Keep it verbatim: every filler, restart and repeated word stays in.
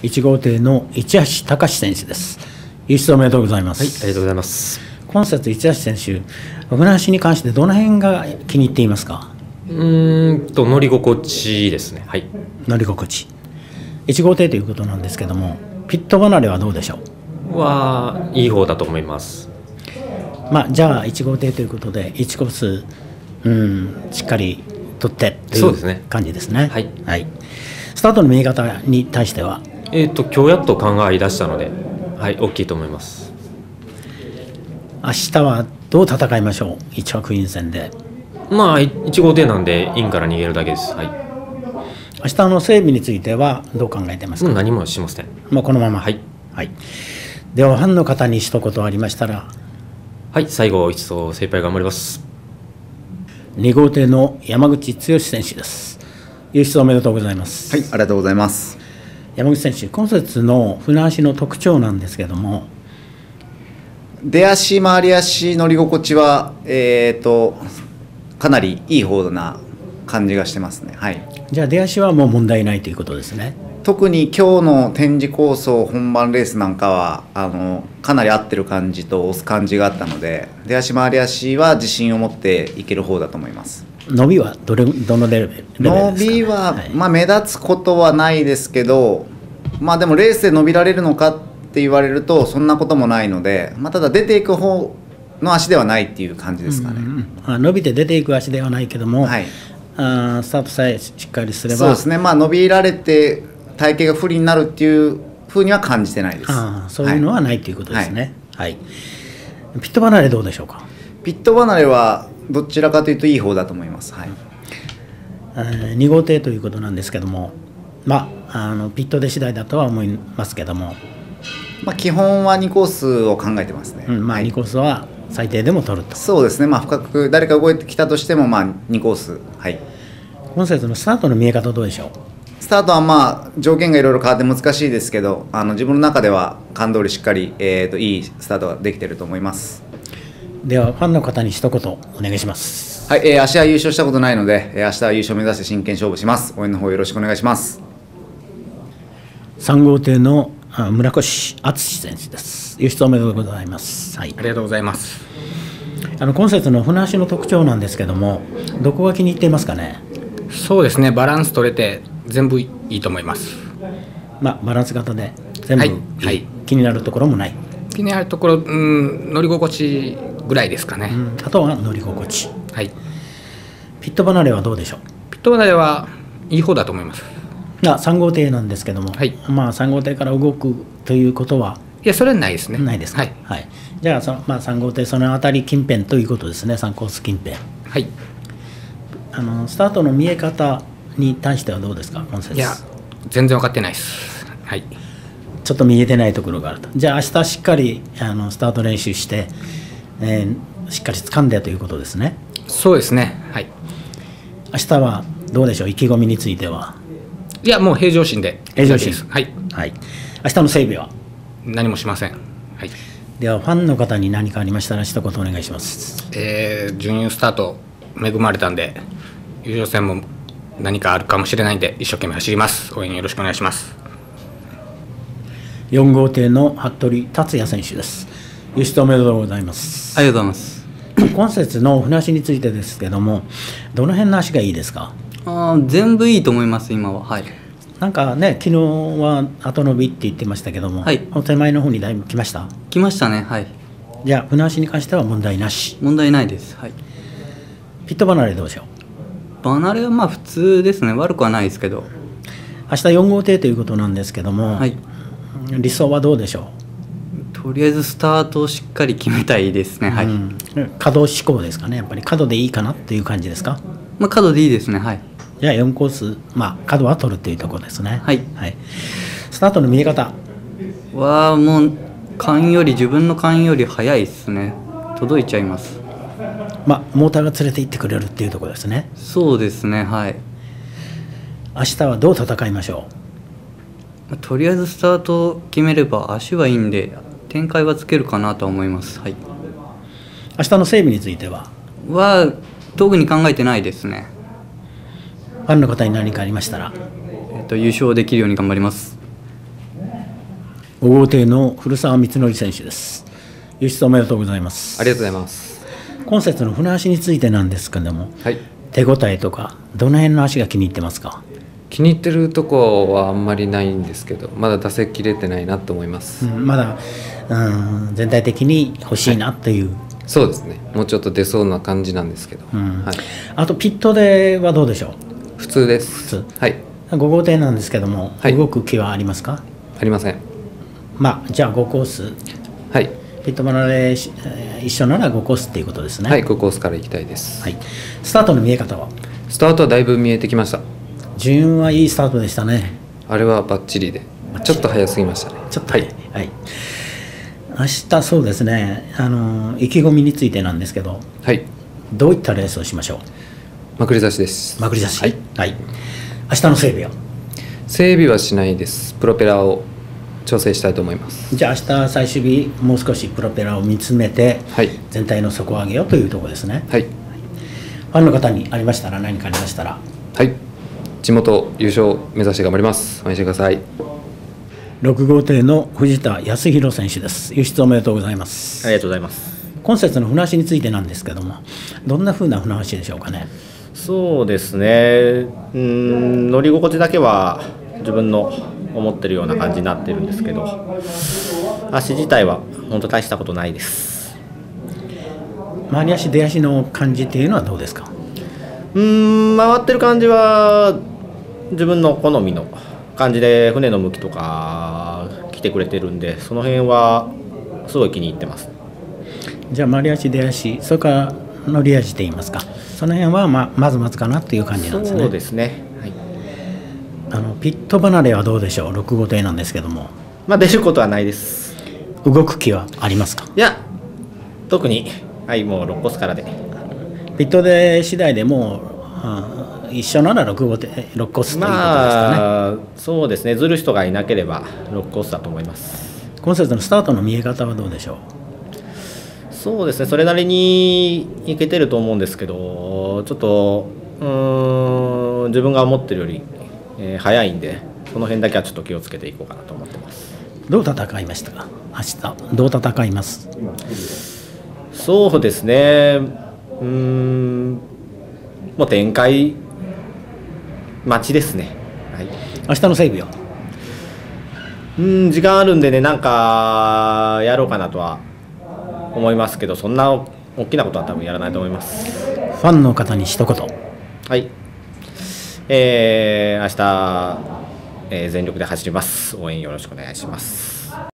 いち号艇の市橋隆選手です。優勝おめでとうございます。 はい、ありがとうございます。 今節市橋選手、船足に関してどの辺が気に入っていますか？ うーんと乗り心地ですね。はい。 乗り心地。いち号艇ということなんですけども、ピット離れはどうでしょう？ はいい方だと思います。 まあ、じゃあいち号艇ということでいちコース、うん、しっかり取ってという感じですね。 はい、 はい、スタートの見え方に対しては、 えーと今日やっと考え出したので、はい、大きいと思います。 明日はどう戦いましょう？いち枠イン戦で。 まあいち号艇なんでインから逃げるだけです。はい。 明日の整備についてはどう考えてますか？ もう何もしません。 もうこのまま。 はい、 はい、ではファンの方に一言ありましたら。 はい、最後一層精一杯頑張ります。 に号艇の山口剛選手です。優勝おめでとうございます。 はい、ありがとうございます。 山口選手、今節の船足の特徴なんですけども、 出足、回り足、乗り心地は、えー、とかなりいい方な感じがしてますね。はい、 じゃあ出足はもう問題ないということですね。 特に今日の展示構想本番レースなんかはあのかなり合ってる感じと押す感じがあったので、出足回り足は自信を持っていける方だと思います。 伸びはどれどのレベルですか？ 伸びは、はい、まあ、目立つことはないですけど、まあ、でもレースで伸びられるのかって言われるとそんなこともないので、まあ、ただ出ていく方の足ではないっていう感じですかね。 うんうん、あ伸びて出ていく足ではないけども、はい、あスタートさえしっかりすれば。 そうですね、まあ、伸びられて体型が不利になるっていうふうには感じてないです。 あそういうのはないということですね。はい、はい、ピット離れどうでしょうか？ ピット離れはどちらかというといい方だと思います。はい、 うん、に号艇ということなんですけども、まあ、あのピットで次第だとは思いますけども、 まあ、基本はにコースを考えてますね。 うん、まあ、にコースは最低でも取ると。 そうですね、まあ、深く誰か動いてきたとしても、まあ、にコース。はい、 今節のスタートの見え方どうでしょう？ スタートはまあ条件がいろいろ変わって難しいですけど、あの自分の中では勘通りしっかり、えー、といいスタートができていると思います。 ではファンの方に一言お願いします。 はい、えー、明日は優勝したことないので、えー、明日は優勝を目指して真剣勝負します。応援の方よろしくお願いします。 さん号艇の村越敦選手です。優勝おめでとうございます。はい、 ありがとうございます。 あの今節の船足の特徴なんですけども、どこが気に入っていますかね？ そうですね、バランス取れて全部いいと思います。 まあ、バランス型で全部いい、 はいはい、 気になるところもない。 気になるところ、うん、乗り心地ぐらいですかね。うん、 あとは乗り心地。 はい。 ピット離れはどうでしょう？ ピット離れはいい方だと思います。 さん号艇なんですけども、はい、まあ、さん号艇から動くということは。 いや、それはないですね。 ないですか。はい、はい、じゃあその、まあ、さん号艇その辺り近辺ということですね。さんコース近辺。 はい。 あのスタートの見え方に対してはどうですか？今節。 いや、全然分かってないです。はい。 ちょっと見えてないところがあると。じゃあ明日しっかりあのスタート練習して、えー、しっかり掴んでということですね。 そうですね。はい。 明日はどうでしょう？意気込みについては。 いや、もう平常心で。 平常心。 はい。 はい。明日の整備は何もしません。はい。 ではファンの方に何かありましたら一言お願いします。 えー、準優スタート恵まれたんで、優勝戦も何かあるかもしれないんで一生懸命走ります。応援よろしくお願いします。 よん号艇の服部達也選手です。優勝おめでとうございます。 ありがとうございます。 今節の船足についてですけども、どの辺の足がいいですか？ あ全部いいと思います。今は。はい。 なんかね、昨日は後伸びって言ってましたけども、はい、手前の方にだいぶ来ました？ 来ましたね。はい。 じゃあ船足に関しては問題なし？ 問題ないです。はい。 ピット離れどうでしょう？離れはまあ普通ですね。悪くはないですけど。 明日よん号艇ということなんですけども、はい、理想はどうでしょう？とりあえずスタートをしっかり決めたいですね。はい。うん、 角志向ですかね。やっぱり角でいいかなっていう感じですか？ まあ角でいいですね。はい。 じゃあよんコース、まあ、角は取るっていうところですね。 はい、 はい、スタートの見え方はもう勘より自分の勘より早いですね。届いちゃいます。 まあ、モーターが連れて行ってくれるっていうところですね。 そうですね。はい。 明日はどう戦いましょう？とりあえずスタートを決めれば足はいいんで展開はつけるかなと思います。はい。 明日の整備についてはは特に考えてないですね。 ファンの方に何かありましたら、 えっと、優勝できるように頑張ります。 ご号艇の古澤光則選手です。優勝おめでとうございます。 ありがとうございます。 今節の船足についてなんですけども、 はい、 手応えとかどの辺の足が気に入ってますか？ 気に入ってるとこはあんまりないんですけど、まだ出せきれてないなと思います。 うん、まだ、うん、全体的に欲しいなという、はい、 そうですね。もうちょっと出そうな感じなんですけど、 うんはい、 あとピットではどうでしょう？ 普通です。 普通、 はい、 ご号艇なんですけども、 はい、 動く気はありますか？ ありません。 まあじゃあごコース、 はい、 ピット離れ一緒ならごコースっていうことですね。 はい、ごコースから行きたいです。 はい、スタートの見え方は？ スタートはだいぶ見えてきました。 順はいいスタートでしたね。 あれはバッチリで、ちょっと早すぎましたね。 ちょっとはい、はい、明日そうですね、あの意気込みについてなんですけど、 はい、 どういったレースをしましょう？ まくり差しです。 まくり差し、 はい、 はい、明日の整備は？ 整備はしないです。プロペラを調整したいと思います。 じゃあ明日最終日もう少しプロペラを見つめて、はい、全体の底上げようというところですね。 はい、 ファンの方にありましたら、何かありましたら、 はい、地元優勝目指して頑張ります。応援してください。 ろく号艇の藤田康弘選手です。輸出おめでとうございます。 ありがとうございます。 今節の船足についてなんですけども、どんな風な船足でしょうかね？ そうですね、うん、乗り心地だけは自分の思ってるような感じになってるんですけど、足自体は本当大したことないです。 回り足出足の感じっていうのはどうですか？ うーん、回ってる感じは自分の好みの感じで、船の向きとか来てくれてるんで、その辺はすごい気に入ってます。 じゃあ回り足出足、それから乗り味といいますか、その辺はままずまずかなっていう感じなんですね。 そうですね、はい、 あのピット離れはどうでしょう？ろく号艇なんですけども、 まあ出ることはないです。 動く気はありますか？ いや、特に、はい、もうろっコースからで、 ピットで次第でもう、うん、一緒ならろく号艇ろっコースということですかね。 まあそうですね、ずる人がいなければろっコースだと思います。今節のスタートの見え方はどうでしょう？ そうですね、それなりにいけてると思うんですけど、ちょっとうーん自分が思ってるより、えー、早いんで、その辺だけはちょっと気をつけていこうかなと思ってます。 どう戦いましたか？明日どう戦います？ そうですね、うーんもう展開待ちですね。はい、 明日の整備は？ うん時間あるんでね、なんかやろうかなとは思いますけど、そんな大きなことは多分やらないと思います。 ファンの方に一言。 はい、えー、明日、えー、全力で走ります。応援よろしくお願いします。